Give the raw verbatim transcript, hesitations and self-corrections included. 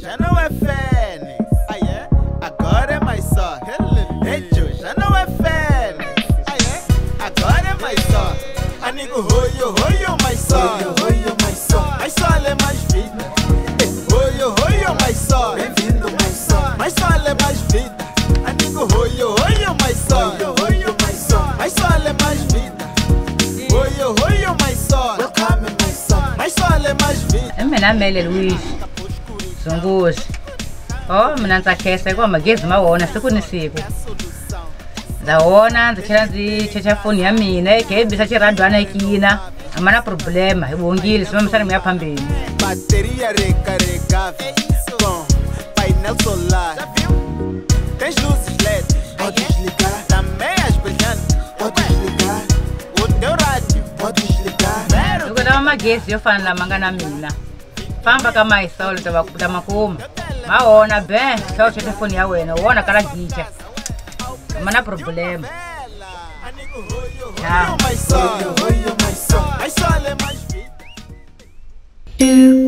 já não é Fênix. Ah, é? Agora é MySol. Ejo, já não é Fênix. Ah, é? Agora é MySol. Anigo, roio, roio, MySol. Roio, roio, MySol. MySol é mais vida. Roio, roio, MySol. Bem-vindo, MySol. MySol é mais vida. Anigo, roio, roio, MySol. Roio, roio, MySol. MySol é mais vida. Roio, roio, MySol. Welcome, MySol. MySol é mais vida. Mina Amélia Zunguze. Oh, mina ntsakhetsa kwa magezi ma wona siku ni siku. Ndawona ndichela ndzi checha phone ya mina igebisa chiradwana ikina. Amana problema, ibongile simamsana muya phambili. Bateria recarregável com painel solar. Tens luzes L E D, pode desligar. Também as brilhantes, pode desligar. O teu rádio, pode desligar. Loko lava magezi yo fana lama nga na mina. Famba ka MySol ta va makuma. Ma wona be, sho checha phone ya wena, wona kala gicha. Amana problema. MySol, MySol é mais vida. Do